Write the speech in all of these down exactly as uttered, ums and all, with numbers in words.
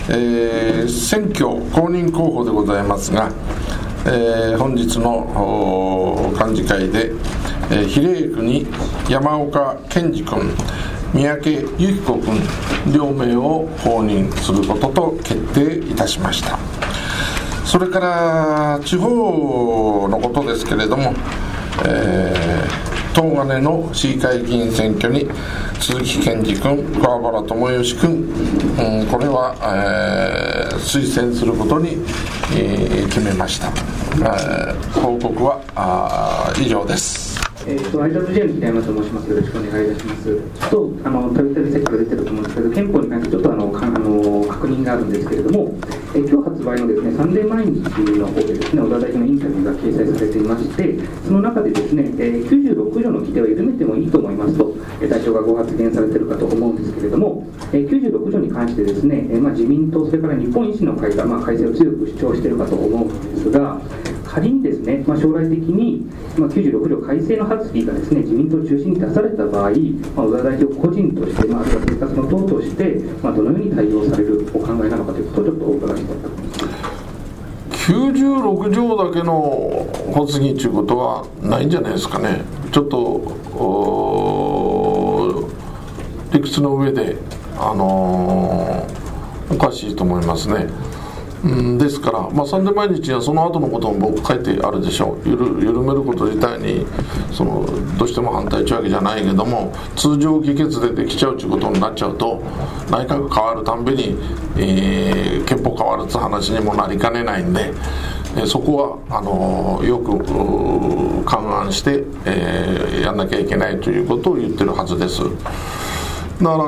えー、選挙公認候補でございますが、えー、本日の幹事会で、えー、比例区に山岡健二君、三宅由紀子君両名を公認することと決定いたしました。それから地方のことですけれども、えー東金の市議会議員選挙に鈴木健二君、川原智義君、うん、これは、えー、推薦することに、えー、決めました。えー、報告はあ以上です。 えー、とアイダブリュージェー の北山と申します。よろしくお願いいたします。ちょっとあのたびたびさっきから出てると思うんですけど、憲法に関してちょっとあのかあの確認があるんですけれども、えー、今日発売のですねサンデー毎日の方でですね小田代表のインタビューが掲載されていまして、その中でですね、えー、きゅうじゅうろく条の規定を緩めてもいいと思いますと、えー、代表がご発言されているかと思うんですけれども、えー、きゅうじゅうろく条に関してですね、えーまあ、自民党それから日本維新の会が、まあ、改正を強く主張しているかと思うんですが、仮にですね、まあ、将来的に、まあ、きゅうじゅうろく条改正の発議がですね自民党中心に出された場合、まあ、小田代表個人として、まあ、あるいは生活の党として、まあ、どのように対応されるお考えなのかということをちょっとお伺いしたいと思います。 きゅうじゅうろく条だけの発議ということはないんじゃないですかね。ちょっと理屈の上で、あのー、おかしいと思いますね。うん、ですから、まあ、サンデー毎日にはその後のことも書いてあるでしょう。ゆる緩めること自体にそのどうしても反対というわけじゃないけども、通常議決でできちゃうということになっちゃうと、内閣変わるたんびに、えー、憲法変わるって話にもなりかねないんで、えー、そこはあのー、よく勘案して、えー、やんなきゃいけないということを言ってるはずです。だから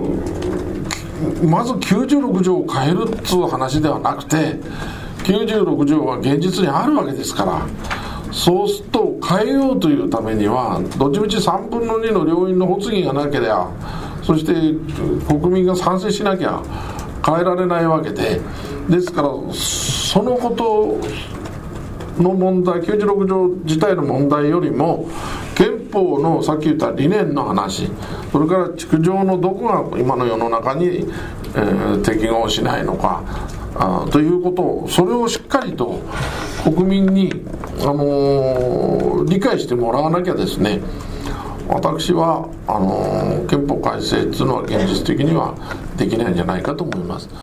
まずきゅうじゅうろく条を変えるっていう話ではなくて、きゅうじゅうろく条は現実にあるわけですから、そうすると変えようというためにはどっちみちさんぶんのにの両院の発議がなければ、そして国民が賛成しなきゃ変えられないわけで、ですからそのことの問題、きゅうじゅうろく条自体の問題よりも憲法のさっき言った理念の話、それから築城のどこが今の世の中に、えー、適合しないのかあということを、それをしっかりと国民に、あのー、理解してもらわなきゃですね、私はあのー、憲法改正というのは現実的にはできないんじゃないかと思います。